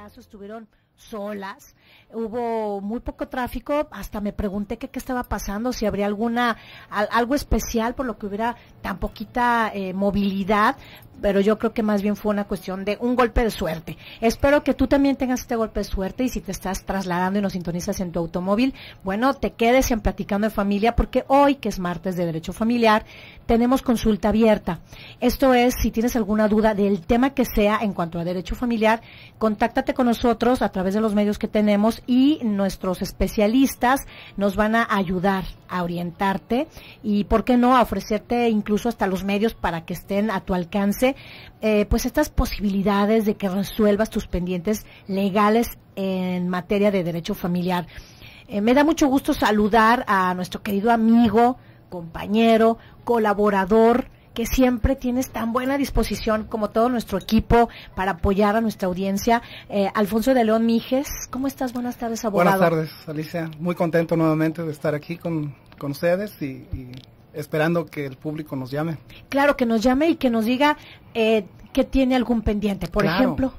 caso estuvieron solas, hubo muy poco tráfico, hasta me pregunté qué estaba pasando, si habría algo especial por lo que hubiera tan poquita movilidad, pero yo creo que más bien fue una cuestión de un golpe de suerte. Espero que tú también tengas este golpe de suerte, y si te estás trasladando y nos sintonizas en tu automóvil, bueno, te quedes en Platicando de Familia, porque hoy, que es martes de Derecho Familiar, tenemos consulta abierta. Esto es, si tienes alguna duda del tema que sea en cuanto a derecho familiar, contáctate con nosotros a través de los medios que tenemos, y nuestros especialistas nos van a ayudar a orientarte y, ¿por qué no?, a ofrecerte incluso hasta los medios para que estén a tu alcance, pues estas posibilidades de que resuelvas tus pendientes legales en materia de derecho familiar. Me da mucho gusto saludar a nuestro querido amigo, compañero, colaborador, que siempre tienes tan buena disposición como todo nuestro equipo para apoyar a nuestra audiencia, Alfonso de León Mijes. ¿Cómo estás? Buenas tardes, abogado. Buenas tardes, Alicia. Muy contento nuevamente de estar aquí con ustedes y esperando que el público nos llame. Claro, que nos llame y que nos diga que tiene algún pendiente, por ejemplo.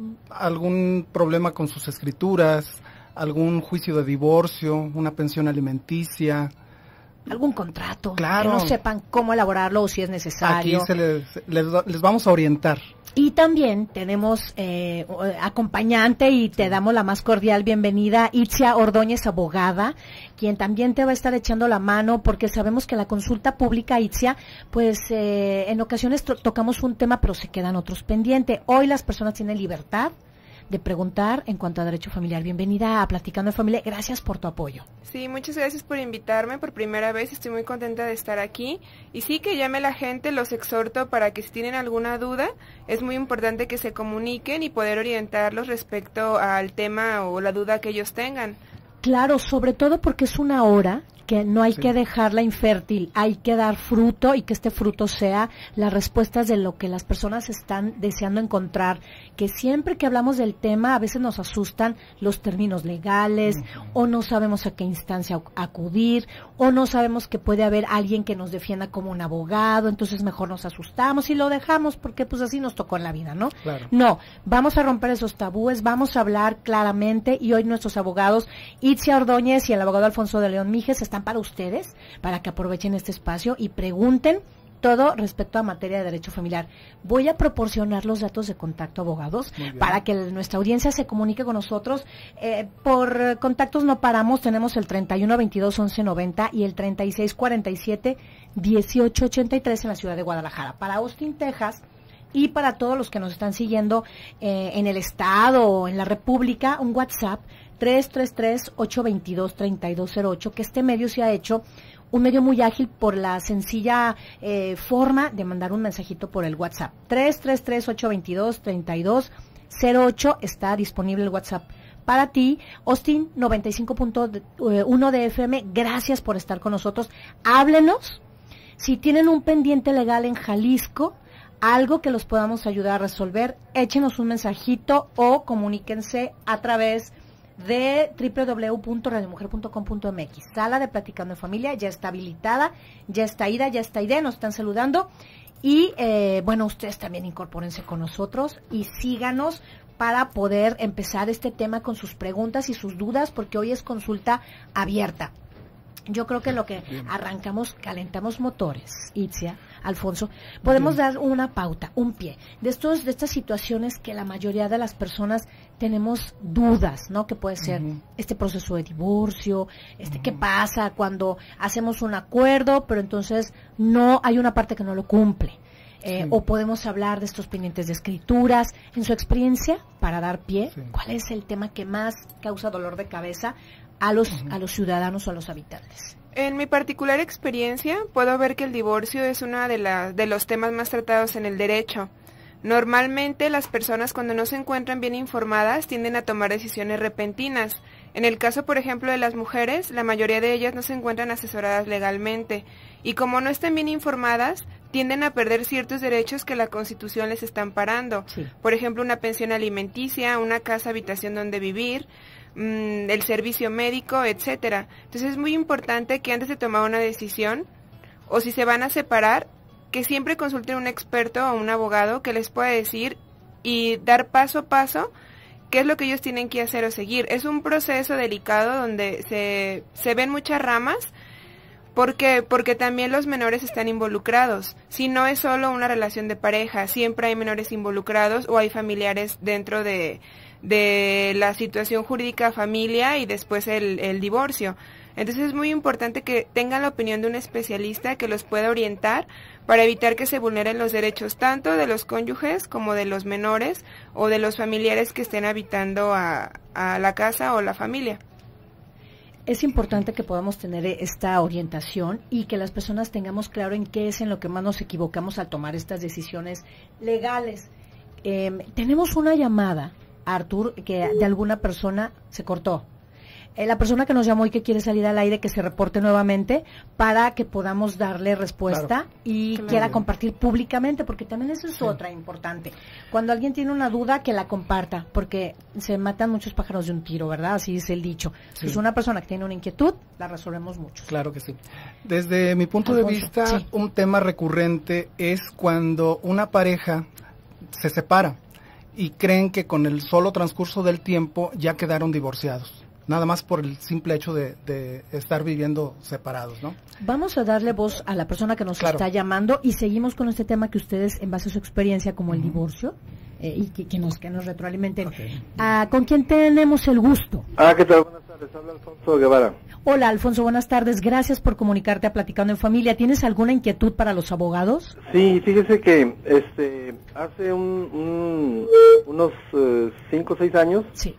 Algún problema con sus escrituras, algún juicio de divorcio, una pensión alimenticia. Algún contrato, claro, que no sepan cómo elaborarlo o si es necesario. Aquí les vamos a orientar. Y también tenemos acompañante, y te damos la más cordial bienvenida, Itzia Ordóñez, abogada, quien también te va a estar echando la mano, porque sabemos que la consulta pública, Itzia, pues en ocasiones tocamos un tema, pero se quedan otros pendientes. Hoy las personas tienen libertad de preguntar en cuanto a derecho familiar. Bienvenida a Platicando de Familia, gracias por tu apoyo. Sí, muchas gracias por invitarme por primera vez, estoy muy contenta de estar aquí, y sí, que llame la gente, los exhorto para que si tienen alguna duda, es muy importante que se comuniquen y poder orientarlos respecto al tema o la duda que ellos tengan. Claro, sobre todo porque es una hora que no hay que dejarla infértil, hay que dar fruto, y que este fruto sea las respuestas de lo que las personas están deseando encontrar, que siempre que hablamos del tema a veces nos asustan los términos legales, o no sabemos a qué instancia acudir, o no sabemos que puede haber alguien que nos defienda como un abogado, entonces mejor nos asustamos y lo dejamos porque pues así nos tocó en la vida, ¿no? Claro. No, vamos a romper esos tabúes, vamos a hablar claramente, y hoy nuestros abogados, Itzia Ordóñez y el abogado Alfonso de León Mijes, están para ustedes, para que aprovechen este espacio y pregunten todo respecto a materia de derecho familiar. Voy a proporcionar los datos de contacto, abogados, para que nuestra audiencia se comunique con nosotros. Por contactos no paramos, tenemos el 3122-1190 y el 3647-1883 en la ciudad de Guadalajara. Para Austin, Texas, y para todos los que nos están siguiendo en el estado o en la república, un WhatsApp 333-822-3208, que este medio se ha hecho un medio muy ágil por la sencilla forma de mandar un mensajito por el WhatsApp. 333-822-3208, está disponible el WhatsApp para ti. Austin 95.1 de FM, gracias por estar con nosotros. Háblenos si tienen un pendiente legal en Jalisco, algo que los podamos ayudar a resolver, échenos un mensajito o comuníquense a través de www.radiomujer.com.mx. Sala de Platicando de Familia ya está habilitada, ya está Ida, ya está Ide, nos están saludando, y bueno, ustedes también incorpórense con nosotros y síganos para poder empezar este tema con sus preguntas y sus dudas, porque hoy es consulta abierta. Yo creo que lo que arrancamos, calentamos motores, Itzia, Alfonso, podemos dar una pauta, un pie, de estas situaciones que la mayoría de las personas tenemos dudas, ¿no? Que puede ser este proceso de divorcio, qué pasa cuando hacemos un acuerdo, pero entonces no hay una parte que no lo cumple. O podemos hablar de estos pendientes de escrituras. En su experiencia, para dar pie, ¿cuál es el tema que más causa dolor de cabeza a los ciudadanos o a los habitantes? En mi particular experiencia, puedo ver que el divorcio es uno de los temas más tratados en el derecho. Normalmente, las personas, cuando no se encuentran bien informadas, tienden a tomar decisiones repentinas. En el caso, por ejemplo, de las mujeres, la mayoría de ellas no se encuentran asesoradas legalmente, y como no están bien informadas, tienden a perder ciertos derechos que la Constitución les está amparando. Por ejemplo, una pensión alimenticia, una casa habitación donde vivir, el servicio médico, etcétera. Entonces es muy importante que antes de tomar una decisión, o si se van a separar, que siempre consulten a un experto o un abogado que les pueda decir y dar paso a paso qué es lo que ellos tienen que hacer o seguir. Es un proceso delicado donde se ven muchas ramas. ¿Por qué? Porque también los menores están involucrados. Si no es solo una relación de pareja, siempre hay menores involucrados o hay familiares dentro de la situación jurídica familia y después el divorcio. Entonces es muy importante que tengan la opinión de un especialista que los pueda orientar para evitar que se vulneren los derechos tanto de los cónyuges como de los menores o de los familiares que estén habitando a la casa o la familia. Es importante que podamos tener esta orientación y que las personas tengamos claro en qué es en lo que más nos equivocamos al tomar estas decisiones legales. Tenemos una llamada, Artur, que de alguna persona se cortó. La persona que nos llamó y que quiere salir al aire, que se reporte nuevamente para que podamos darle respuesta y quiera compartir públicamente, porque también eso es otra importante. Cuando alguien tiene una duda, que la comparta, porque se matan muchos pájaros de un tiro, ¿verdad? Así dice el dicho. Si es una persona que tiene una inquietud, la resolvemos mucho. Claro que sí. Desde mi punto de vista, un tema recurrente es cuando una pareja se separa y creen que con el solo transcurso del tiempo ya quedaron divorciados. Nada más por el simple hecho de estar viviendo separados, ¿no? Vamos a darle voz a la persona que nos está llamando y seguimos con este tema que ustedes, en base a su experiencia como el divorcio, y que nos retroalimenten. ¿Con quién tenemos el gusto? ¿Qué tal? Buenas tardes, habla Alfonso Guevara. Hola, Alfonso, buenas tardes. Gracias por comunicarte a Platicando en Familia. ¿Tienes alguna inquietud para los abogados? Sí, fíjese que hace unos 5 o 6 años, sí.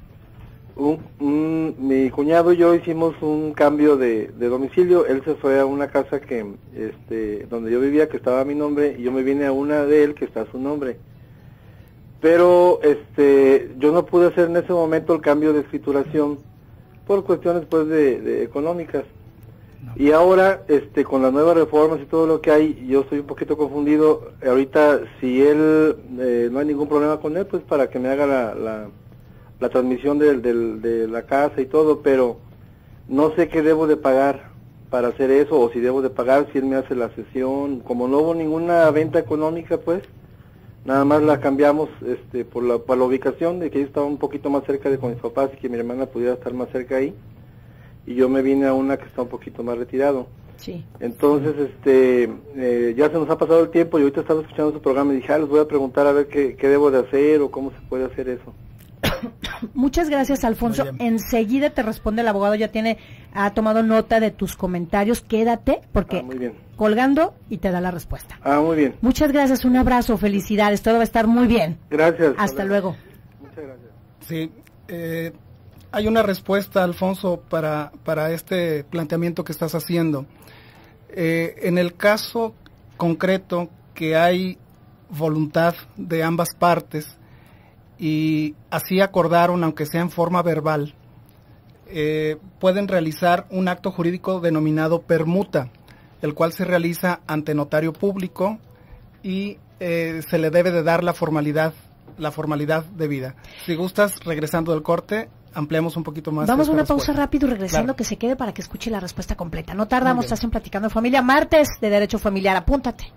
Mi cuñado y yo hicimos un cambio de domicilio. Él se fue a una casa que donde yo vivía, que estaba a mi nombre, y yo me vine a una de él que está a su nombre. Pero yo no pude hacer en ese momento el cambio de escrituración por cuestiones pues de económicas. No. Y ahora con las nuevas reformas y todo lo que hay, yo estoy un poquito confundido. Ahorita, si él no hay ningún problema con él, pues para que me haga la transmisión de la casa y todo, pero no sé qué debo de pagar para hacer eso, o si debo de pagar si él me hace la sesión. Como no hubo ninguna venta económica, pues nada más la cambiamos por la ubicación, de que yo estaba un poquito más cerca de con mis papás y que mi hermana pudiera estar más cerca ahí, y yo me vine a una que está un poquito más retirado. Sí. Entonces ya se nos ha pasado el tiempo y ahorita estaba escuchando su programa y dije, les voy a preguntar a ver qué debo de hacer o cómo se puede hacer eso. Muchas gracias, Alfonso. Enseguida te responde el abogado, ha tomado nota de tus comentarios. Quédate, porque muy bien. Colgando y te da la respuesta. Muy bien. Muchas gracias, un abrazo, felicidades, todo va a estar muy bien. Gracias. Hasta luego. Muchas gracias. Sí, hay una respuesta, Alfonso, para este planteamiento que estás haciendo. En el caso concreto que hay voluntad de ambas partes, y así acordaron, aunque sea en forma verbal, pueden realizar un acto jurídico denominado permuta, el cual se realiza ante notario público y se le debe de dar la formalidad debida. Si gustas, regresando del corte, ampliamos un poquito más. Vamos a una pausa rápido y regresando, que se quede para que escuche la respuesta completa. No tardamos, estás en Platicando en Familia, martes de Derecho Familiar, apúntate.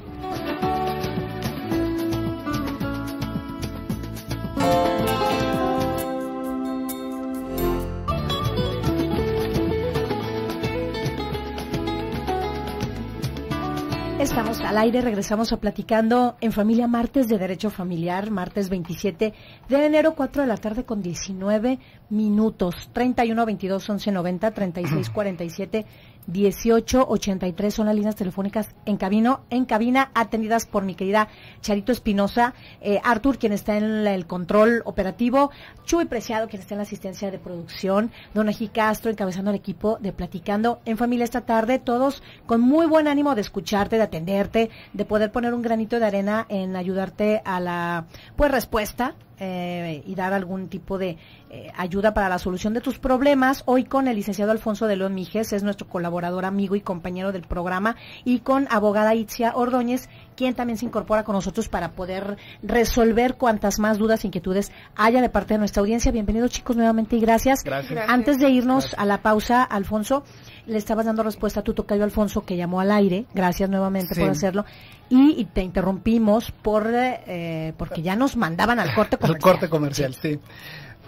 Estamos al aire, regresamos a Platicando en Familia, martes de Derecho Familiar, martes 27 de enero, 4 de la tarde con 19 minutos, 31 22 11 90, 36 47 18 83 son las líneas telefónicas en cabina, atendidas por mi querida Charito Espinosa, Artur, quien está en el control operativo, Chuy Preciado, quien está en la asistencia de producción, Don Eji Castro, encabezando el equipo de Platicando en Familia esta tarde, todos con muy buen ánimo de escucharte, de atenderte, de poder poner un granito de arena en ayudarte a la respuesta y dar algún tipo de ayuda para la solución de tus problemas. Hoy con el licenciado Alfonso de León Mijes, es nuestro colaborador, amigo y compañero del programa, y con abogada Itzia Ordóñez, quien también se incorpora con nosotros para poder resolver cuantas más dudas e inquietudes haya de parte de nuestra audiencia. Bienvenidos, chicos, nuevamente, y gracias. Antes de irnos a la pausa, Alfonso, le estabas dando respuesta a tu tocayo Alfonso, que llamó al aire. Gracias nuevamente por hacerlo. Y te interrumpimos porque ya nos mandaban al corte comercial. Al corte comercial, sí.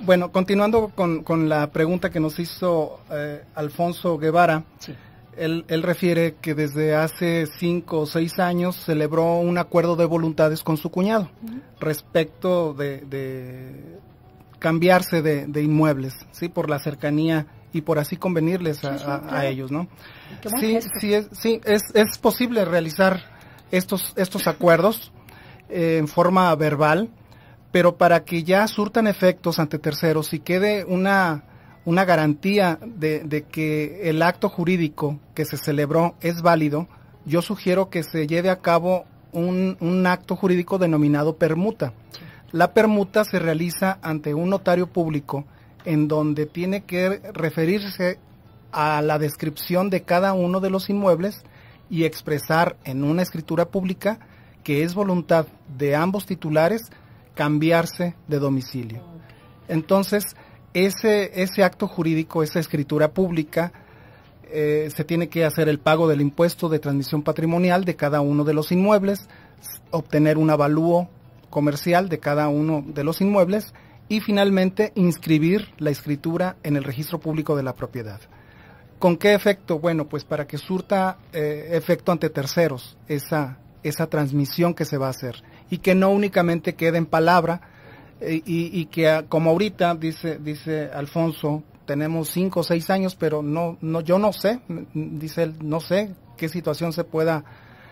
Bueno, continuando con la pregunta que nos hizo Alfonso Guevara, Sí. él refiere que desde hace 5 o 6 años celebró un acuerdo de voluntades con su cuñado respecto de cambiarse de inmuebles, ¿sí? Por la cercanía y por así convenirles a ellos, ¿no? Qué buen Sí, gesto. es posible realizar estos acuerdos en forma verbal, pero para que ya surtan efectos ante terceros y quede una garantía de que el acto jurídico que se celebró es válido, yo sugiero que se lleve a cabo un acto jurídico denominado permuta. La permuta se realiza ante un notario público en donde tiene que referirse a la descripción de cada uno de los inmuebles y expresar en una escritura pública que es voluntad de ambos titulares cambiarse de domicilio. Entonces, ese acto jurídico, esa escritura pública, se tiene que hacer el pago del impuesto de transmisión patrimonial de cada uno de los inmuebles, obtener un avalúo comercial de cada uno de los inmuebles y finalmente inscribir la escritura en el registro público de la propiedad. ¿Con qué efecto? Bueno, pues para que surta efecto ante terceros esa transmisión que se va a hacer y que no únicamente quede en palabra y que como ahorita dice Alfonso, tenemos 5 o 6 años, pero yo no sé, dice él, no sé qué situación se pueda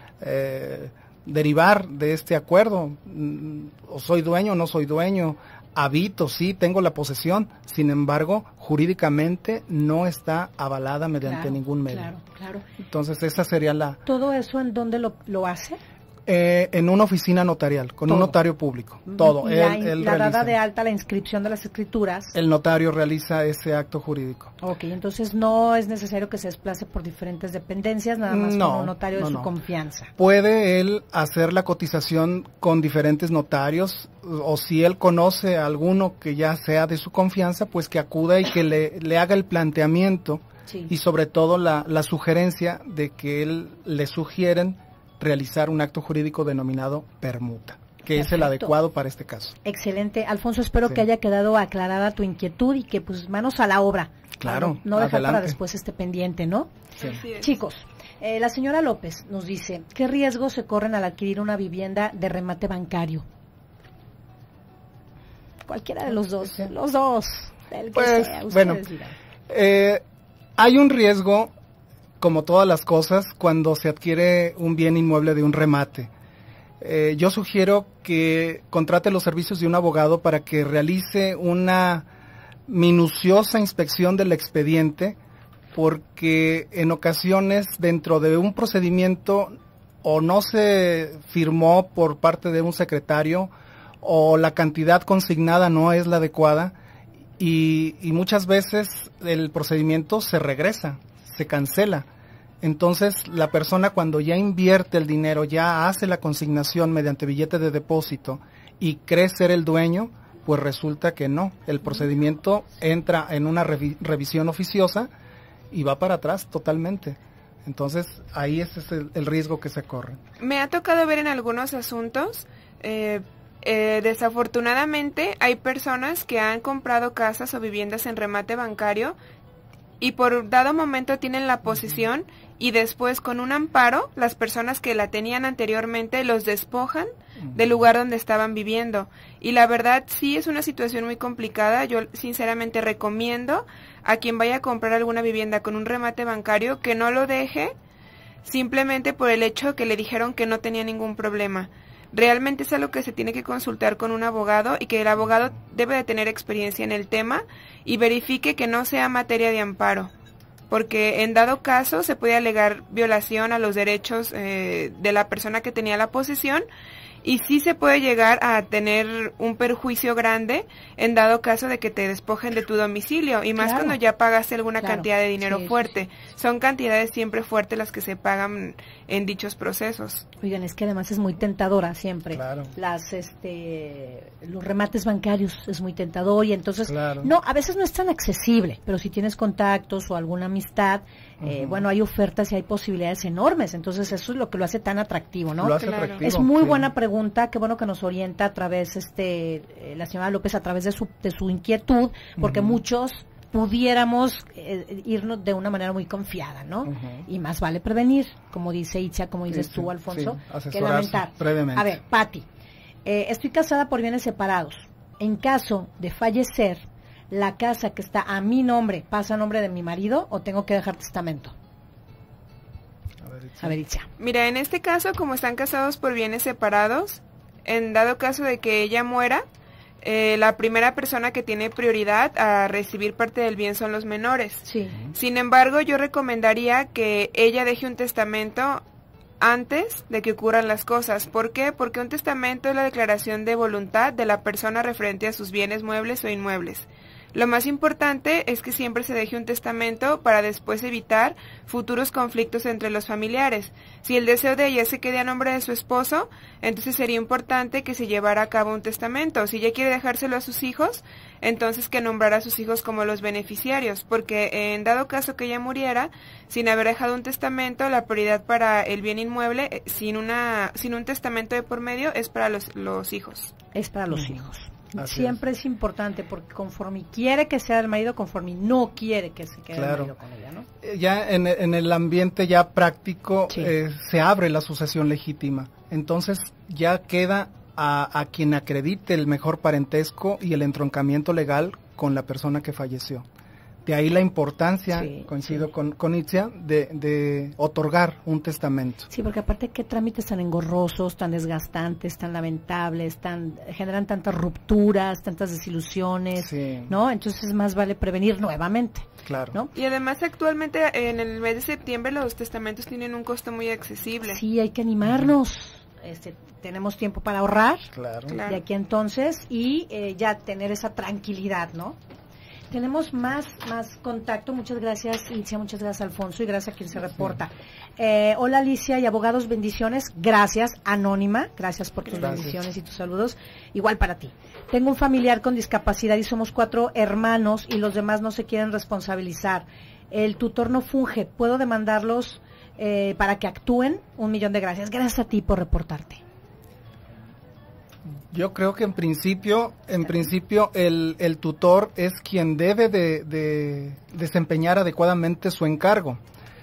derivar de este acuerdo, o soy dueño o no soy dueño, habito, sí, tengo la posesión, sin embargo, jurídicamente no está avalada mediante ningún medio. Claro. Entonces, esa sería la... ¿Todo eso en dónde lo hace? En una oficina notarial, con un notario público, todo. La dada de alta, la inscripción de las escrituras. El notario realiza ese acto jurídico. Ok, entonces no es necesario que se desplace por diferentes dependencias, nada más con un notario de su confianza. Puede él hacer la cotización con diferentes notarios, o si él conoce a alguno que ya sea de su confianza, pues que acuda y que le haga el planteamiento, y sobre todo la sugerencia de que él le sugieren realizar un acto jurídico denominado permuta, que es el adecuado para este caso. Excelente. Alfonso, espero que haya quedado aclarada tu inquietud y que pues manos a la obra. Claro, no dejar para después este pendiente, ¿no? Sí. Chicos, la señora López nos dice, ¿qué riesgos se corren al adquirir una vivienda de remate bancario? Cualquiera de los dos, los dos, el que sea, ustedes dirán. Hay un riesgo, como todas las cosas, cuando se adquiere un bien inmueble de un remate. Yo sugiero que contrate los servicios de un abogado para que realice una minuciosa inspección del expediente, porque en ocasiones dentro de un procedimiento o no se firmó por parte de un secretario o la cantidad consignada no es la adecuada y muchas veces el procedimiento se regresa, se cancela. Entonces, la persona cuando ya invierte el dinero, ya hace la consignación mediante billete de depósito y cree ser el dueño, pues resulta que no. El procedimiento entra en una revisión oficiosa y va para atrás totalmente. Entonces, ahí ese es el riesgo que se corre. Me ha tocado ver en algunos asuntos, desafortunadamente, hay personas que han comprado casas o viviendas en remate bancario y por dado momento tienen la posesión y después con un amparo las personas que la tenían anteriormente los despojan del lugar donde estaban viviendo. Y la verdad sí es una situación muy complicada. Yo sinceramente recomiendo a quien vaya a comprar alguna vivienda con un remate bancario que no lo deje simplemente por el hecho que le dijeron que no tenía ningún problema. Realmente es algo que se tiene que consultar con un abogado y que el abogado debe de tener experiencia en el tema y verifique que no sea materia de amparo, porque en dado caso se puede alegar violación a los derechos de la persona que tenía la posesión y sí se puede llegar a tener un perjuicio grande en dado caso de que te despojen de tu domicilio y más cuando ya pagaste alguna cantidad de dinero fuerte. Son cantidades siempre fuertes las que se pagan en dichos procesos. Oigan, es que además es muy tentadora siempre. Los remates bancarios es muy tentador y entonces no, a veces no es tan accesible, pero si tienes contactos o alguna amistad, bueno, hay ofertas y hay posibilidades enormes, entonces eso es lo que lo hace tan atractivo, ¿no? Lo hace atractivo, es muy buena pregunta pregunta, qué bueno que nos orienta a través, la señora López, a través de su inquietud, porque muchos pudiéramos irnos de una manera muy confiada, ¿no? Y más vale prevenir, como dice Itzia, como dices tú, Alfonso, que lamentar. Brevemente. A ver, Pati, estoy casada por bienes separados. En caso de fallecer, ¿la casa que está a mi nombre pasa a nombre de mi marido o tengo que dejar testamento? A ver, Itzia. Mira, en este caso, como están casados por bienes separados, en dado caso de que ella muera, la primera persona que tiene prioridad a recibir parte del bien son los menores. Sí. Sin embargo, yo recomendaría que ella deje un testamento antes de que ocurran las cosas. ¿Por qué? Porque un testamento es la declaración de voluntad de la persona referente a sus bienes muebles o inmuebles. Lo más importante es que siempre se deje un testamento para después evitar futuros conflictos entre los familiares. Si el deseo de ella se quede a nombre de su esposo, entonces sería importante que se llevara a cabo un testamento. Si ella quiere dejárselo a sus hijos, entonces que nombrara a sus hijos como los beneficiarios, porque en dado caso que ella muriera sin haber dejado un testamento, la prioridad para el bien inmueble sin un testamento de por medio es para los hijos. Es para los hijos. Así Siempre es importante, porque conforme quiere que sea el marido, conforme no quiere que se quede el marido con ella, ¿no? Ya en el ambiente ya práctico Sí. Se abre la sucesión legítima, entonces ya queda a quien acredite el mejor parentesco y el entroncamiento legal con la persona que falleció. De ahí la importancia, Sí, coincido sí. con Itzia, de otorgar un testamento. Sí, porque aparte qué trámites tan engorrosos, tan desgastantes, tan lamentables, generan tantas rupturas, tantas desilusiones, Sí. ¿no? Entonces más vale prevenir nuevamente, Claro. ¿no? Y además actualmente en el mes de septiembre los testamentos tienen un costo muy accesible. Sí, hay que animarnos. Tenemos tiempo para ahorrar Claro. Claro. de aquí entonces y ya tener esa tranquilidad, ¿no? Tenemos más contacto. Muchas gracias, Alicia, muchas gracias, Alfonso, y gracias a quien se reporta. Hola, Alicia y abogados, bendiciones. Gracias, Anónima, gracias por tus bendiciones y tus saludos. Igual para ti. Tengo un familiar con discapacidad y somos 4 hermanos y los demás no se quieren responsabilizar. El tutor no funge. ¿Puedo demandarlos para que actúen? 1.000.000 de gracias. Gracias a ti por reportarte. Yo creo que en principio el tutor es quien debe de desempeñar adecuadamente su encargo.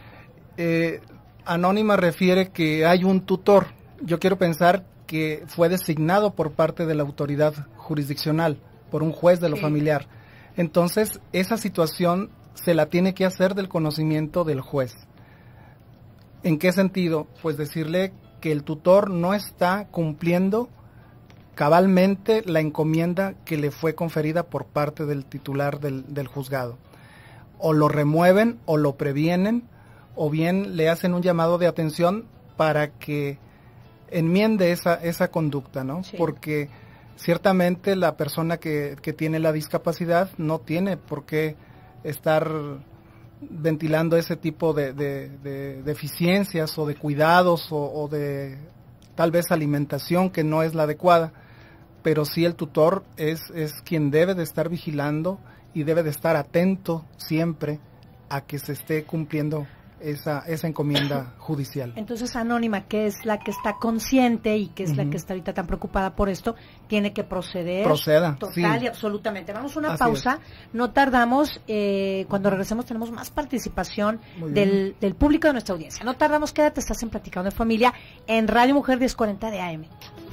Anónima refiere que hay un tutor. Yo quiero pensar que fue designado por parte de la autoridad jurisdiccional, por un juez de lo familiar. Entonces, esa situación se la tiene que hacer del conocimiento del juez. ¿En qué sentido? Pues decirle que el tutor no está cumpliendo cabalmente la encomienda que le fue conferida por parte del titular del juzgado. O lo remueven o lo previenen, o bien le hacen un llamado de atención para que enmiende esa conducta, ¿no? Sí. Porque ciertamente la persona que tiene la discapacidad no tiene por qué estar ventilando ese tipo de deficiencias o de cuidados o de tal vez alimentación que no es la adecuada. Pero sí el tutor es quien debe de estar vigilando y debe de estar atento siempre a que se esté cumpliendo esa encomienda judicial. Entonces, Anónima, que es la que está consciente y que es la que está ahorita tan preocupada por esto, tiene que proceder. Proceda, total sí. y absolutamente. Vamos a una Así pausa, no tardamos, cuando regresemos tenemos más participación Muy bien. del público de nuestra audiencia. No tardamos, quédate, estás en Platicando de Familia en Radio Mujer 1040 de AM.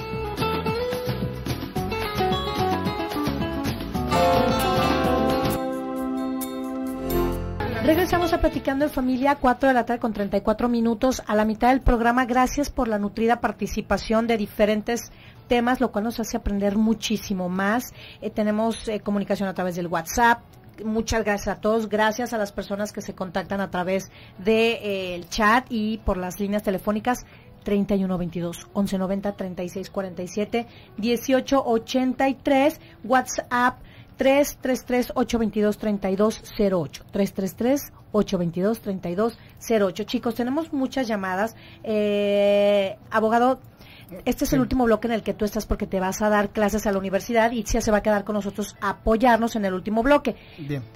Regresamos a Platicando en Familia, 4 de la tarde con 34 minutos, a la mitad del programa. Gracias por la nutrida participación de diferentes temas, lo cual nos hace aprender muchísimo más. Tenemos comunicación a través del WhatsApp. Muchas gracias a todos, gracias a las personas que se contactan a través del chat y por las líneas telefónicas 3122 1190 3647 1883, WhatsApp 333-822-3208, 333-822-3208. Chicos, tenemos muchas llamadas. Abogado, este es el último bloque en el que tú estás porque te vas a dar clases a la universidad y Itzia se va a quedar con nosotros a apoyarnos en el último bloque. Bien.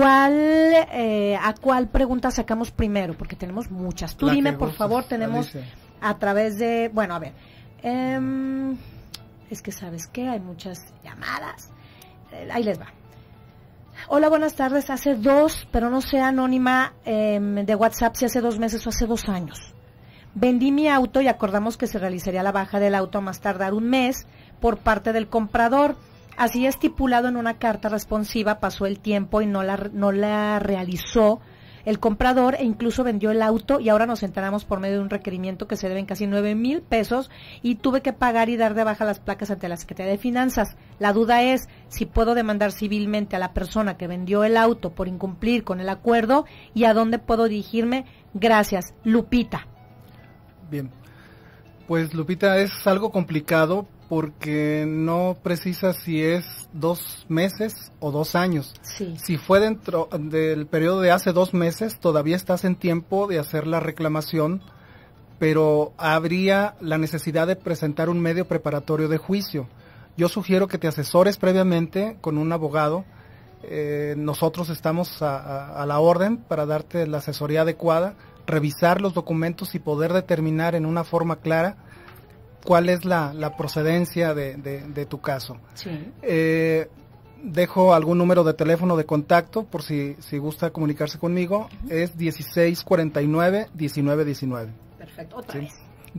¿A cuál pregunta sacamos primero? Porque tenemos muchas. Tú La dime, que por gustes, favor, tenemos Alicia. a través de, bueno, a ver, Es que, ¿sabes qué? Hay muchas llamadas. Ahí les va. Hola, buenas tardes. Hace 2, pero no sé, anónima, de WhatsApp, si hace 2 meses o hace 2 años. Vendí mi auto y acordamos que se realizaría la baja del auto a más tardar 1 mes por parte del comprador. Así estipulado en una carta responsiva, pasó el tiempo y no la realizó el comprador e incluso vendió el auto, y ahora nos enteramos por medio de un requerimiento que se deben casi 9,000 pesos y tuve que pagar y dar de baja las placas ante la Secretaría de Finanzas. La duda es si puedo demandar civilmente a la persona que vendió el auto por incumplir con el acuerdo y a dónde puedo dirigirme. Gracias, Lupita. Bien, pues Lupita, es algo complicado porque no precisa si es 2 meses o 2 años. Sí. Si fue dentro del periodo de hace 2 meses, todavía estás en tiempo de hacer la reclamación, pero habría la necesidad de presentar un medio preparatorio de juicio. Yo sugiero que te asesores previamente con un abogado. Nosotros estamos a la orden para darte la asesoría adecuada, revisar los documentos y poder determinar en una forma clara cuál es la procedencia de tu caso. Sí. Dejo algún número de teléfono de contacto por si gusta comunicarse conmigo. Es 1649-1919. Perfecto, otra ¿Sí? vez.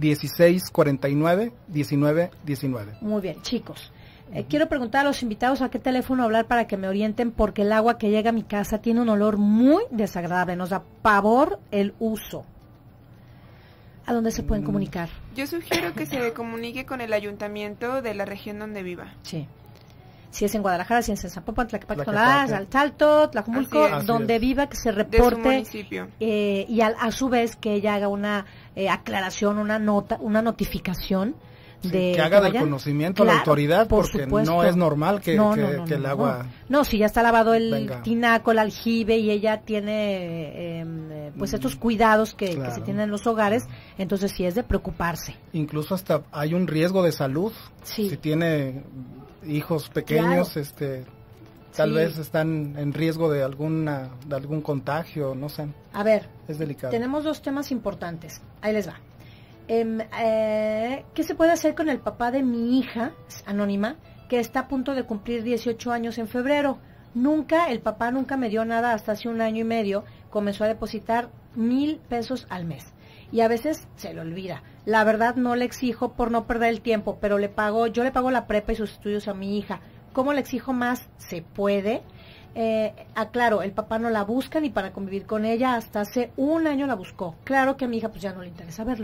1649-1919. Muy bien, chicos. Quiero preguntar a los invitados a qué teléfono hablar para que me orienten, porque el agua que llega a mi casa tiene un olor muy desagradable, nos da pavor el uso. ¿A dónde se pueden comunicar? Yo sugiero que se comunique con el ayuntamiento de la región donde viva. Sí. Si es en Guadalajara, si es en Zapopan, Tlaquepaque, Salto, Tlajumulco, donde viva, que se reporte. De su municipio. Y a su vez que ella haga una aclaración, una notificación. Sí, que haga del conocimiento a la autoridad, porque supuesto. No es normal que el agua... No, si ya está lavado el tinaco, el aljibe, y ella tiene pues estos cuidados que se tienen en los hogares, entonces sí es de preocuparse. Incluso hasta hay un riesgo de salud. Sí. Si tiene hijos pequeños, tal vez están en riesgo de algún contagio, no sé. A ver, es delicado. Tenemos 2 temas importantes. Ahí les va. ¿Qué se puede hacer con el papá de mi hija, anónima, que está a punto de cumplir 18 años en febrero? El papá nunca me dio nada hasta hace 1 año y medio, comenzó a depositar 1,000 pesos al mes. Y a veces se le olvida. La verdad no le exijo por no perder el tiempo, pero yo le pago la prepa y sus estudios a mi hija. ¿Cómo le exijo más? ¿Se puede? Aclaro, el papá no la busca ni para convivir con ella, hasta hace 1 año la buscó. Claro que a mi hija pues ya no le interesa verlo.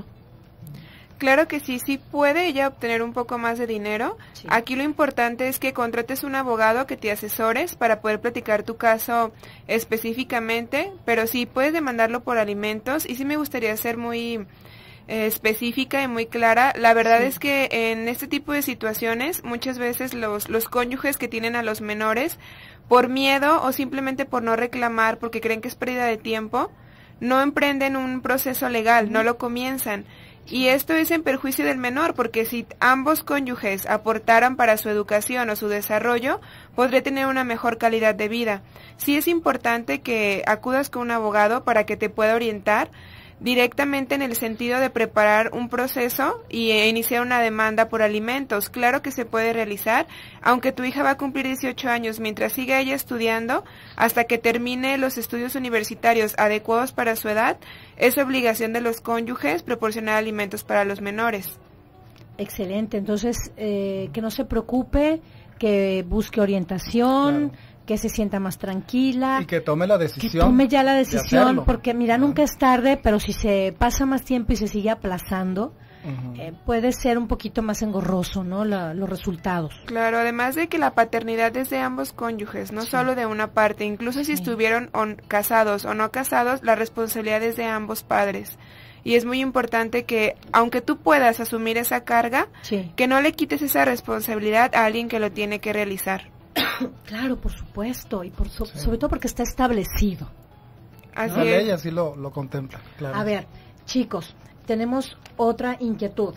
Claro que sí puede ella obtener un poco más de dinero. Sí. Aquí lo importante es que contrates un abogado que te asesores para poder platicar tu caso específicamente, pero sí puedes demandarlo por alimentos, y sí me gustaría ser muy específica y muy clara. La verdad es que en este tipo de situaciones muchas veces los cónyuges que tienen a los menores, por miedo o simplemente por no reclamar porque creen que es pérdida de tiempo, no emprenden un proceso legal, no lo comienzan. Y esto es en perjuicio del menor, porque si ambos cónyuges aportaran para su educación o su desarrollo, podría tener una mejor calidad de vida. Sí es importante que acudas con un abogado para que te pueda orientar directamente en el sentido de preparar un proceso y iniciar una demanda por alimentos. Claro que se puede realizar, aunque tu hija va a cumplir 18 años, mientras siga ella estudiando, hasta que termine los estudios universitarios adecuados para su edad, es obligación de los cónyuges proporcionar alimentos para los menores. Excelente, entonces que no se preocupe, que busque orientación, que se sienta más tranquila. Y que tome la decisión. Que tome ya la decisión, porque mira, nunca es tarde, pero si se pasa más tiempo y se sigue aplazando, puede ser un poquito más engorroso, ¿no? Los resultados. Claro, además de que la paternidad es de ambos cónyuges, no solo de una parte. Incluso si estuvieron casados o no casados, la responsabilidad es de ambos padres. Y es muy importante que, aunque tú puedas asumir esa carga, que no le quites esa responsabilidad a alguien que lo tiene que realizar. Claro, por supuesto, y sobre todo porque está establecido. Así la es. ley así lo contempla, claro. A ver, chicos, tenemos otra inquietud.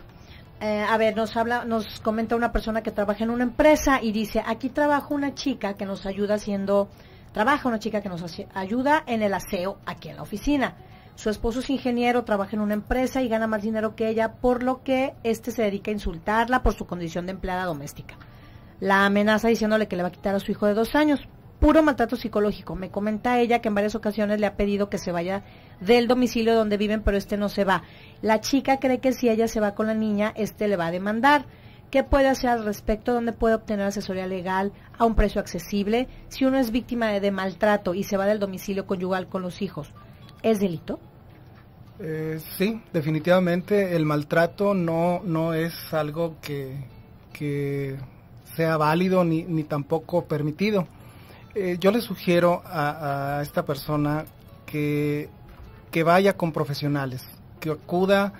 Nos comenta una persona que trabaja en una empresa y dice, aquí trabaja una chica que nos ayuda ayuda en el aseo aquí en la oficina. Su esposo es ingeniero, trabaja en una empresa y gana más dinero que ella, por lo que se dedica a insultarla por su condición de empleada doméstica. La amenaza diciéndole que le va a quitar a su hijo de 2 años. Puro maltrato psicológico. Me comenta ella que en varias ocasiones le ha pedido que se vaya del domicilio donde viven, pero no se va. La chica cree que si ella se va con la niña, le va a demandar. ¿Qué puede hacer al respecto? ¿Dónde puede obtener asesoría legal a un precio accesible? Si uno es víctima de maltrato y se va del domicilio conyugal con los hijos, ¿es delito? Sí, definitivamente el maltrato no es algo que sea válido ni tampoco permitido. Yo le sugiero a esta persona que vaya con profesionales, que acuda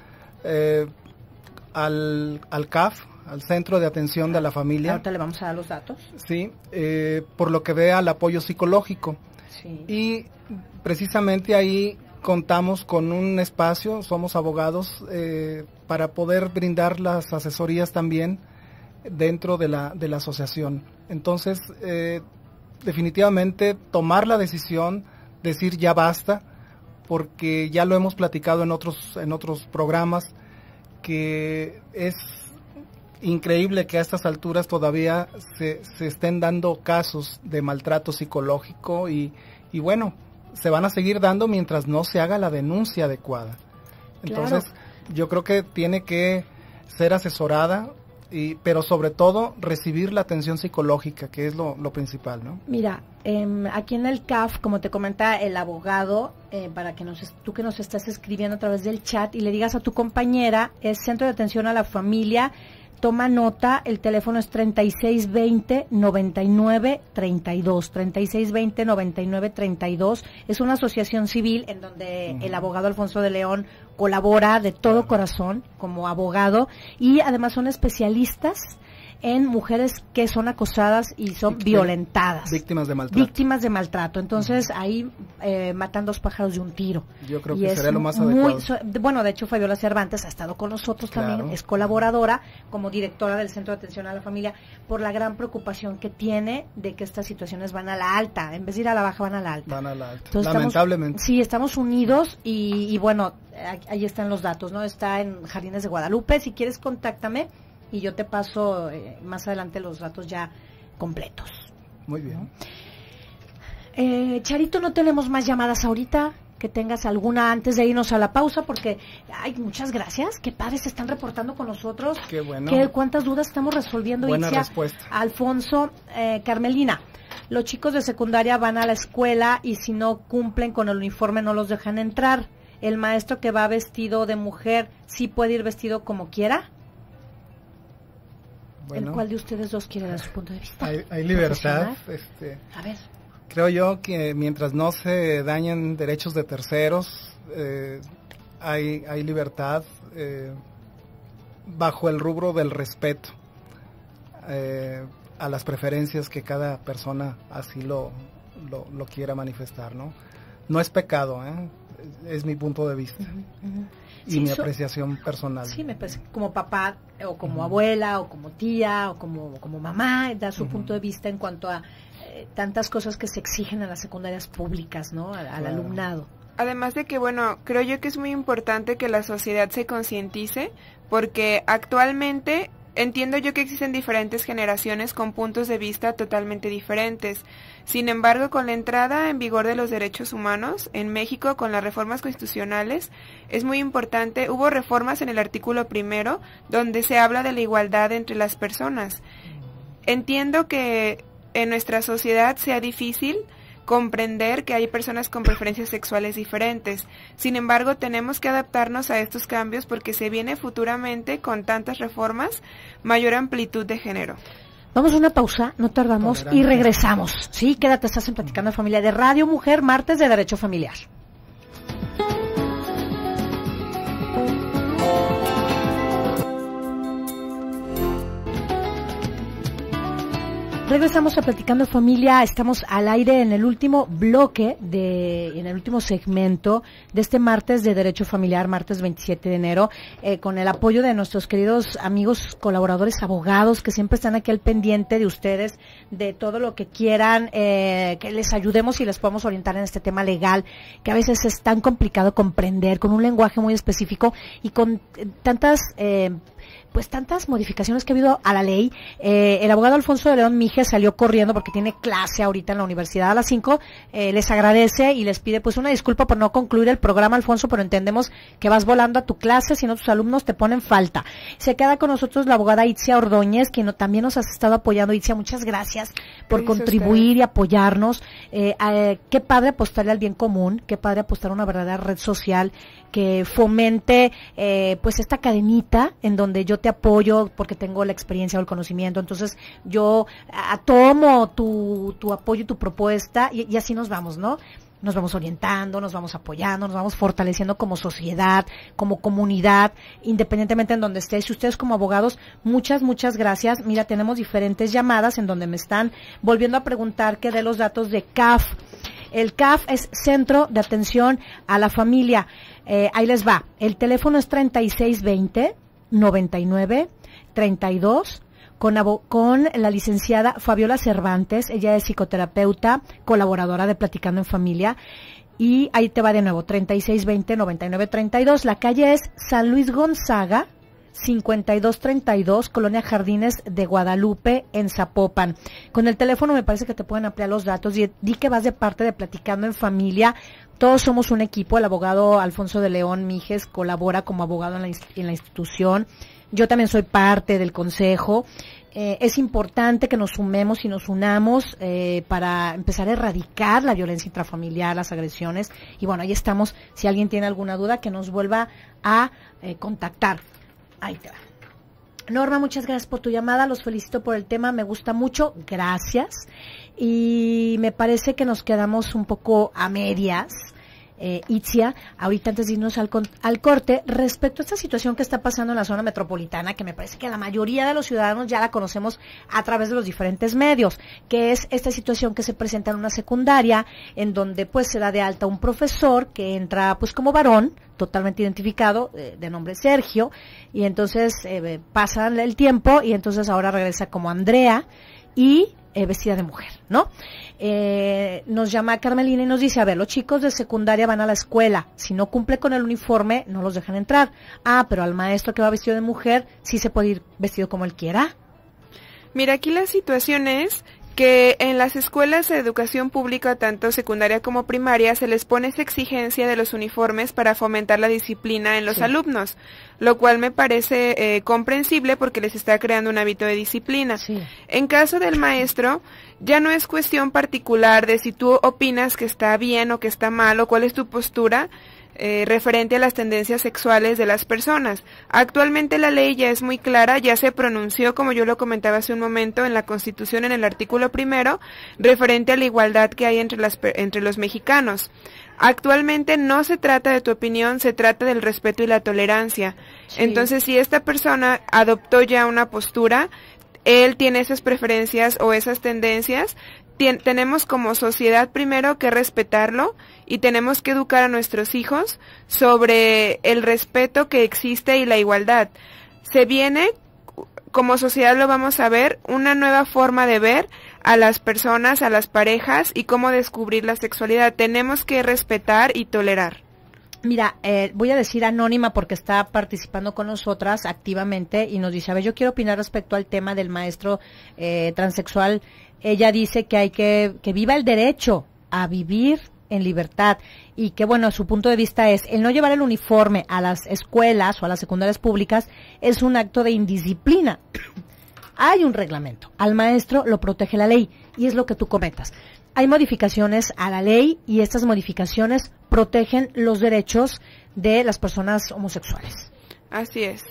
al CAF, al Centro de Atención de la Familia. Ahorita le vamos a dar los datos. Sí, por lo que vea el apoyo psicológico. Sí. Y precisamente ahí contamos con un espacio, somos abogados, para poder brindar las asesorías también dentro de la asociación. Entonces, definitivamente tomar la decisión, decir ya basta, porque ya lo hemos platicado en otros programas, que es increíble que a estas alturas todavía se estén dando casos de maltrato psicológico y bueno, se van a seguir dando mientras no se haga la denuncia adecuada. Entonces, claro, yo creo que tiene que ser asesorada, pero sobre todo recibir la atención psicológica, que es lo principal, ¿no? Mira, aquí en el CAF, como te comenta el abogado, para que tú que nos estás escribiendo a través del chat y le digas a tu compañera, es Centro de Atención a la Familia. Toma nota, el teléfono es 3620-9932, 3620-9932, es una asociación civil en donde el abogado Alfonso de León colabora de todo corazón como abogado, y además son especialistas en mujeres que son acosadas y son violentadas. Víctimas de maltrato. Víctimas de maltrato. Entonces, ahí matan 2 pájaros de un tiro. Yo creo que sería lo más adecuado. Bueno, de hecho, Fabiola Cervantes ha estado con nosotros también, es colaboradora como directora del Centro de Atención a la Familia, por la gran preocupación que tiene de que estas situaciones van a la alta. En vez de ir a la baja, van a la alta. Van a la alta. Entonces, lamentablemente. Sí, estamos unidos y bueno, ahí están los datos, ¿no? Está en Jardines de Guadalupe. Si quieres, contáctame y yo te paso más adelante los datos ya completos. Muy bien. Charito, no tenemos más llamadas ahorita. Que tengas alguna antes de irnos a la pausa, porque muchas gracias. Qué padres se están reportando con nosotros. Qué bueno. Cuántas dudas estamos resolviendo. Buena respuesta. Alfonso, Carmelina, los chicos de secundaria van a la escuela y si no cumplen con el uniforme no los dejan entrar. El maestro que va vestido de mujer, ¿sí puede ir vestido como quiera? Bueno, ¿El cuál de ustedes dos quiere dar su punto de vista? Hay libertad. A ver. Creo yo que mientras no se dañen derechos de terceros, hay libertad bajo el rubro del respeto a las preferencias que cada persona así lo quiera manifestar, ¿no? No es pecado, es mi punto de vista. Y sí, mi apreciación personal. Sí, me parece como papá o como abuela o como tía o como mamá da su punto de vista en cuanto a tantas cosas que se exigen a las secundarias públicas, ¿no? Al alumnado. Además de que, bueno, creo yo que es muy importante que la sociedad se concientice, porque actualmente entiendo yo que existen diferentes generaciones con puntos de vista totalmente diferentes. Sin embargo, con la entrada en vigor de los derechos humanos en México, con las reformas constitucionales, es muy importante. Hubo reformas en el artículo 1, donde se habla de la igualdad entre las personas. Entiendo que en nuestra sociedad sea difícil comprender que hay personas con preferencias sexuales diferentes. Sin embargo, tenemos que adaptarnos a estos cambios porque se viene futuramente, con tantas reformas, mayor amplitud de género. Vamos a una pausa, no tardamos y regresamos. Sí, quédate, estás en Platicando de Familia de Radio Mujer, martes de Derecho Familiar. Regresamos a Platicando Familia, estamos al aire en el último bloque, en el último segmento de este martes de Derecho Familiar, martes 27 de enero, con el apoyo de nuestros queridos amigos, colaboradores, abogados, que siempre están aquí al pendiente de ustedes, de todo lo que quieran, que les ayudemos y les podamos orientar en este tema legal, que a veces es tan complicado comprender, con un lenguaje muy específico y con tantas modificaciones que ha habido a la ley. El abogado Alfonso de León Mijes salió corriendo porque tiene clase ahorita en la universidad a las 5, les agradece y les pide pues una disculpa por no concluir el programa, Alfonso, pero entendemos que vas volando a tu clase, si no tus alumnos te ponen falta. Se queda con nosotros la abogada Itzia Ordóñez, quien también nos has estado apoyando. Itzia, muchas gracias por contribuir y apoyarnos. Qué padre apostarle al bien común, qué padre apostar a una verdadera red social que fomente pues esta cadenita en donde yo te apoyo porque tengo la experiencia o el conocimiento. Entonces yo tomo tu apoyo y tu propuesta y así nos vamos, ¿no? Nos vamos orientando, nos vamos apoyando, nos vamos fortaleciendo como sociedad, como comunidad, independientemente en donde estés. Y ustedes como abogados, muchas gracias. Mira, tenemos diferentes llamadas en donde me están volviendo a preguntar que dé los datos de CAF. El CAF es Centro de Atención a la Familia. Ahí les va. El teléfono es 3620-99-32 con la licenciada Fabiola Cervantes. Ella es psicoterapeuta, colaboradora de Platicando en Familia. Y ahí te va de nuevo, 3620-99-32. La calle es San Luis Gonzaga, 5232, Colonia Jardines de Guadalupe, en Zapopan. Con el teléfono me parece que te pueden ampliar los datos y di que vas de parte de Platicando en Familia. Todos somos un equipo. El abogado Alfonso de León Mijes colabora como abogado en la institución. Yo también soy parte del consejo. Es importante que nos sumemos y nos unamos para empezar a erradicar la violencia intrafamiliar, las agresiones. Y bueno, ahí estamos. Si alguien tiene alguna duda, que nos vuelva a contactar. Ahí te va. Norma, muchas gracias por tu llamada, los felicito por el tema, me gusta mucho, gracias. Y me parece que nos quedamos un poco a medias, Itzia, ahorita antes de irnos al corte, respecto a esta situación que está pasando en la zona metropolitana, que me parece que la mayoría de los ciudadanos ya la conocemos a través de los diferentes medios, que es esta situación que se presenta en una secundaria, en donde pues se da de alta un profesor que entra pues como varón, totalmente identificado, de nombre Sergio, y entonces pasa el tiempo y entonces ahora regresa como Andrea y vestida de mujer, ¿no? Nos llama Carmelina y nos dice, a ver, los chicos de secundaria van a la escuela, si no cumple con el uniforme, no los dejan entrar. Ah, pero al maestro que va vestido de mujer, sí se puede ir vestido como él quiera. Mira, aquí la situación es que en las escuelas de educación pública, tanto secundaria como primaria, se les pone esa exigencia de los uniformes para fomentar la disciplina en los alumnos, lo cual me parece comprensible porque les está creando un hábito de disciplina. Sí. En caso del maestro, ya no es cuestión particular de si tú opinas que está bien o que está mal o cuál es tu postura referente a las tendencias sexuales de las personas. Actualmente la ley ya es muy clara, ya se pronunció, como yo lo comentaba hace un momento, en la Constitución, en el artículo 1, referente a la igualdad que hay entre los mexicanos. Actualmente no se trata de tu opinión, se trata del respeto y la tolerancia. Sí. Entonces, si esta persona adoptó ya una postura, él tiene esas preferencias o esas tendencias, tenemos como sociedad primero que respetarlo y tenemos que educar a nuestros hijos sobre el respeto que existe y la igualdad. Se viene, como sociedad lo vamos a ver, una nueva forma de ver a las personas, a las parejas y cómo descubrir la sexualidad. Tenemos que respetar y tolerar. Mira, voy a decir anónima porque está participando con nosotras activamente y nos dice, a ver, yo quiero opinar respecto al tema del maestro transexual. Ella dice que hay que viva el derecho a vivir en libertad y que, bueno, su punto de vista es el no llevar el uniforme a las escuelas o a las secundarias públicas es un acto de indisciplina. Hay un reglamento, al maestro lo protege la ley y es lo que tú comentas. Hay modificaciones a la ley y estas modificaciones protegen los derechos de las personas homosexuales. Así es.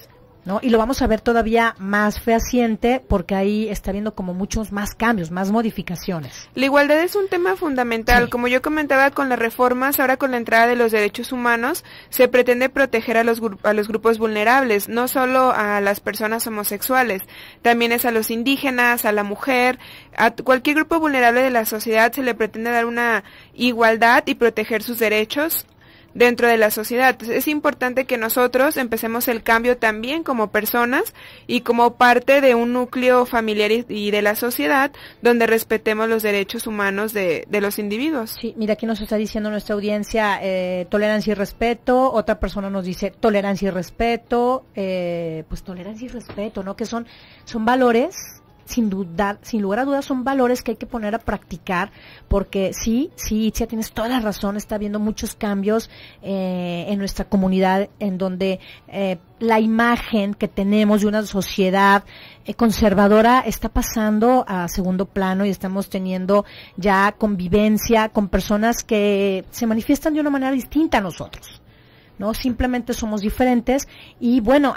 ¿no? Y lo vamos a ver todavía más fehaciente porque ahí está habiendo como muchos más cambios, más modificaciones. La igualdad es un tema fundamental. Sí. Como yo comentaba con las reformas, ahora con la entrada de los derechos humanos, se pretende proteger a los grupos vulnerables, no solo a las personas homosexuales, también es a los indígenas, a la mujer, a cualquier grupo vulnerable de la sociedad se le pretende dar una igualdad y proteger sus derechos dentro de la sociedad. Entonces, es importante que nosotros empecemos el cambio también como personas y como parte de un núcleo familiar y de la sociedad donde respetemos los derechos humanos de los individuos. Sí, mira, aquí nos está diciendo nuestra audiencia tolerancia y respeto, otra persona nos dice tolerancia y respeto, pues tolerancia y respeto, ¿no? Que son valores, sin lugar a dudas son valores que hay que poner a practicar, porque sí, Itzia, tienes toda la razón, está habiendo muchos cambios en nuestra comunidad, en donde la imagen que tenemos de una sociedad conservadora está pasando a segundo plano y estamos teniendo ya convivencia con personas que se manifiestan de una manera distinta a nosotros, ¿no? Simplemente somos diferentes y bueno,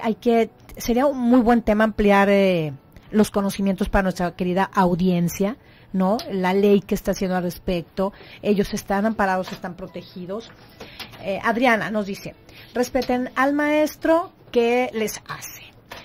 sería un muy buen tema ampliar los conocimientos para nuestra querida audiencia, ¿no? La ley que está haciendo al respecto, ellos están amparados, están protegidos. Adriana nos dice, respeten al maestro que les hace.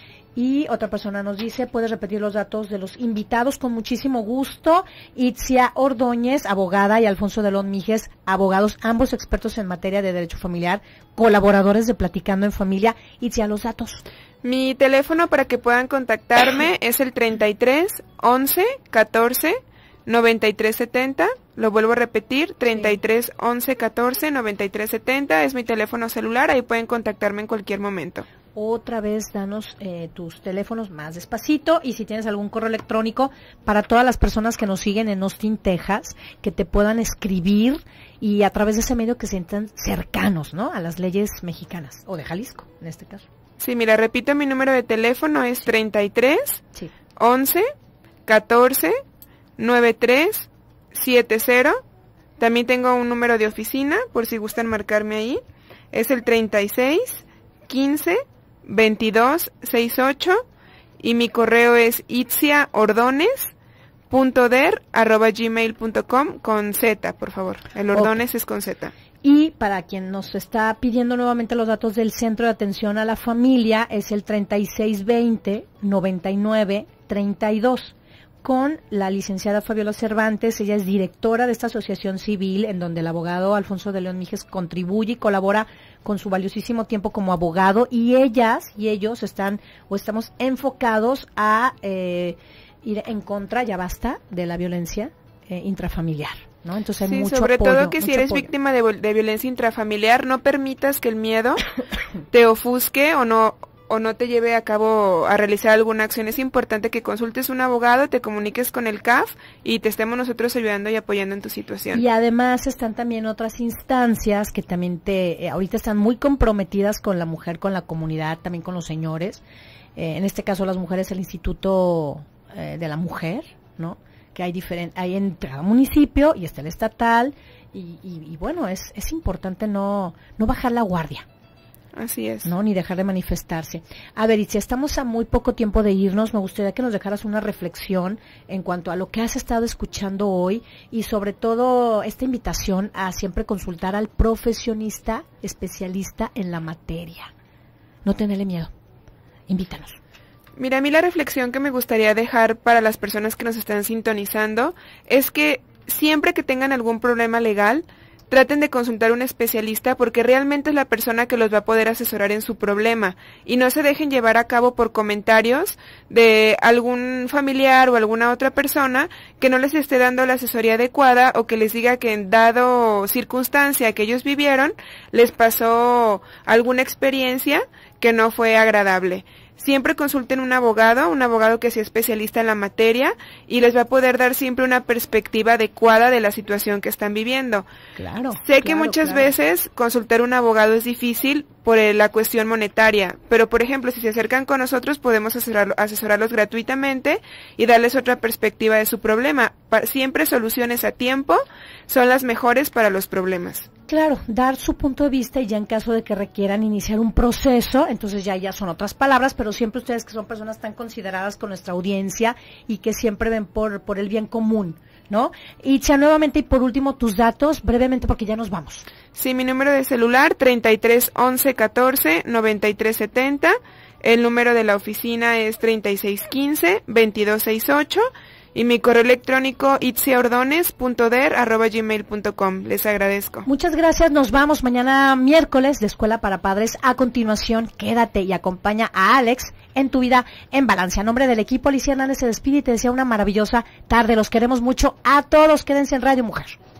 Y otra persona nos dice, ¿puedes repetir los datos de los invitados? Con muchísimo gusto. Itzia Ordóñez, abogada, y Alfonso de León Míguez, abogados, ambos expertos en materia de derecho familiar, colaboradores de Platicando en Familia. Itzia, los datos. Mi teléfono para que puedan contactarme es el 33 11 14 93 70. Lo vuelvo a repetir, 33 11 14 93 70 es mi teléfono celular, ahí pueden contactarme en cualquier momento. Otra vez, danos tus teléfonos más despacito y si tienes algún correo electrónico para todas las personas que nos siguen en Austin, Texas, que te puedan escribir y a través de ese medio que se sientan cercanos, ¿no? A las leyes mexicanas o de Jalisco, en este caso. Sí, mira, repito, mi número de teléfono es 33 11 14 93 70. También tengo un número de oficina, por si gustan marcarme ahí. Es el 36 15 22 68 y mi correo es itziaordonez.der@gmail.com con Z, por favor. El Ordonez es con Z. Y para quien nos está pidiendo nuevamente los datos del Centro de Atención a la Familia, es el 3620-9932. Con la licenciada Fabiola Cervantes, ella es directora de esta asociación civil, en donde el abogado Alfonso de León Míguez contribuye y colabora con su valiosísimo tiempo como abogado, y ellas y ellos estamos enfocados a ir en contra, ya basta, de la violencia intrafamiliar, ¿no? Entonces hay mucho sobre apoyo, todo que si eres apoyo. víctima de violencia intrafamiliar, no permitas que el miedo te ofusque o no te lleve a cabo a realizar alguna acción. Es importante que consultes un abogado, te comuniques con el CAF y te estemos nosotros ayudando y apoyando en tu situación. Y además están también otras instancias que también ahorita están muy comprometidas con la mujer, con la comunidad, también con los señores. En este caso las mujeres, el Instituto de la Mujer, ¿no? Que hay en cada municipio y está el estatal y bueno, es importante no bajar la guardia. Así es. No, ni dejar de manifestarse. A ver, Itzia, estamos a muy poco tiempo de irnos. Me gustaría que nos dejaras una reflexión en cuanto a lo que has estado escuchando hoy y sobre todo esta invitación a siempre consultar al profesionista especialista en la materia. No tenerle miedo. Invítanos. Mira, a mí la reflexión que me gustaría dejar para las personas que nos están sintonizando es que siempre que tengan algún problema legal, traten de consultar a un especialista porque realmente es la persona que los va a poder asesorar en su problema y no se dejen llevar a cabo por comentarios de algún familiar o alguna otra persona que no les esté dando la asesoría adecuada o que les diga que en dado circunstancia que ellos vivieron les pasó alguna experiencia que no fue agradable. Siempre consulten un abogado que sea especialista en la materia y les va a poder dar siempre una perspectiva adecuada de la situación que están viviendo. Claro. Sé que muchas veces consultar un abogado es difícil por la cuestión monetaria, pero por ejemplo, si se acercan con nosotros podemos asesorarlos gratuitamente y darles otra perspectiva de su problema. Siempre soluciones a tiempo son las mejores para los problemas. Claro, dar su punto de vista y ya en caso de que requieran iniciar un proceso, entonces ya son otras palabras, pero siempre ustedes que son personas tan consideradas con nuestra audiencia y que siempre ven por el bien común, ¿no? Itzia, nuevamente y por último tus datos, brevemente porque ya nos vamos. Sí, mi número de celular 33 11 14 93 70, el número de la oficina es 36 15 22 68 y mi correo electrónico itziaordones.der@gmail.com. Les agradezco. Muchas gracias, nos vamos mañana miércoles de Escuela para Padres. A continuación, quédate y acompaña a Alex en Tu Vida en Balance. A nombre del equipo, Alicia Hernández se despide y te desea una maravillosa tarde. Los queremos mucho a todos. Quédense en Radio Mujer.